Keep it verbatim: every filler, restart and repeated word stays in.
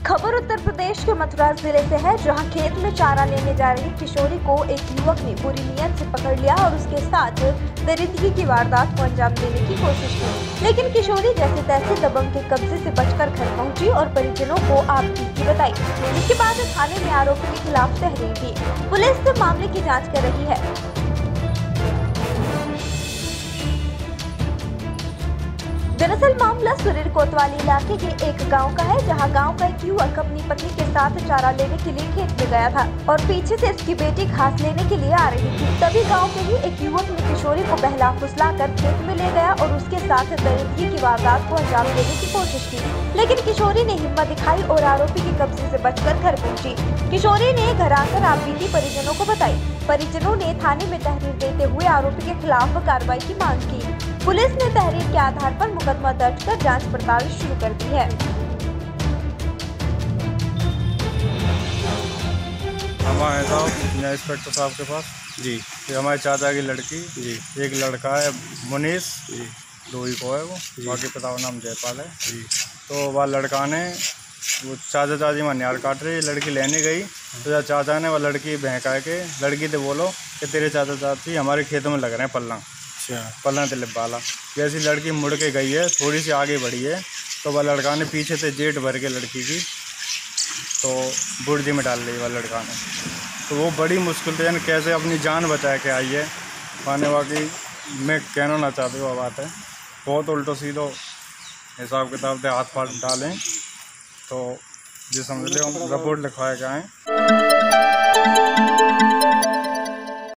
खबर उत्तर प्रदेश के मथुरा जिले से है, जहां खेत में चारा लेने जा रही किशोरी को एक युवक ने बुरी नीयत से पकड़ लिया और उसके साथ दरिंदगी की वारदात को अंजाम देने की कोशिश की। लेकिन किशोरी जैसे तैसे दबंग के कब्जे से बचकर घर पहुंची और परिजनों को आपबीती बताई। इसके बाद थाने में आरोपी के खिलाफ तहरीर दी। पुलिस मामले की जाँच कर रही है। दरअसल मामला सुरीर कोतवाली इलाके के एक गांव का है, जहां गांव का एक युवक अपनी पत्नी के साथ चारा लेने के लिए खेत में गया था और पीछे से उसकी बेटी घास लेने के लिए आ रही थी। तभी गांव के ही एक युवक ने किशोरी को बहला फुसलाकर खेत में ले गया और उसके साथ दरिंदगी की वारदात को अंजाम देने की कोशिश की। लेकिन किशोरी ने हिम्मत दिखाई और आरोपी के कब्जे से बचकर घर पहुंची। किशोरी ने घर आकर आपबीती परिजनों को बताई। परिजनों ने थाने में तहरीर देते हुए आरोपी के खिलाफ कार्रवाई की मांग की। पुलिस ने तहरीर के आधार पर मुकदमा दर्ज कर जांच पड़ताल शुरू कर दी है। हम आए साहब इंस्पेक्टर साहब के पास जी। ये हमारे चाचा की लड़की जी, एक लड़का है मुनीस जी, दो ही को है वो, बाकी पिता का नाम जयपाल है जी। तो वह लड़का ने वो चाचा चाची में न्यार काट रही, लड़की लेने गई तो चाचा ने वह लड़की बहका के लड़की से बोलो कि तेरे चाचा चाची हमारे खेतों में लग रहे हैं पल्ला पल्ला तिलिप वाला। जैसी लड़की मुड़ के गई है, थोड़ी सी आगे बढ़ी है तो वह लड़का ने पीछे से जेट भर के लड़की की तो बुर्जी में डाल ली वह लड़का ने। तो वो बड़ी मुश्किल से कैसे अपनी जान बचा के आई है। पाने वाकई मैं कहना ना चाहती वो बात है, बहुत उल्टो सीधो हिसाब किताब से हाथ फाड़ डालें तो ये समझ लो रिपोर्ट लिखवाए गए हैं।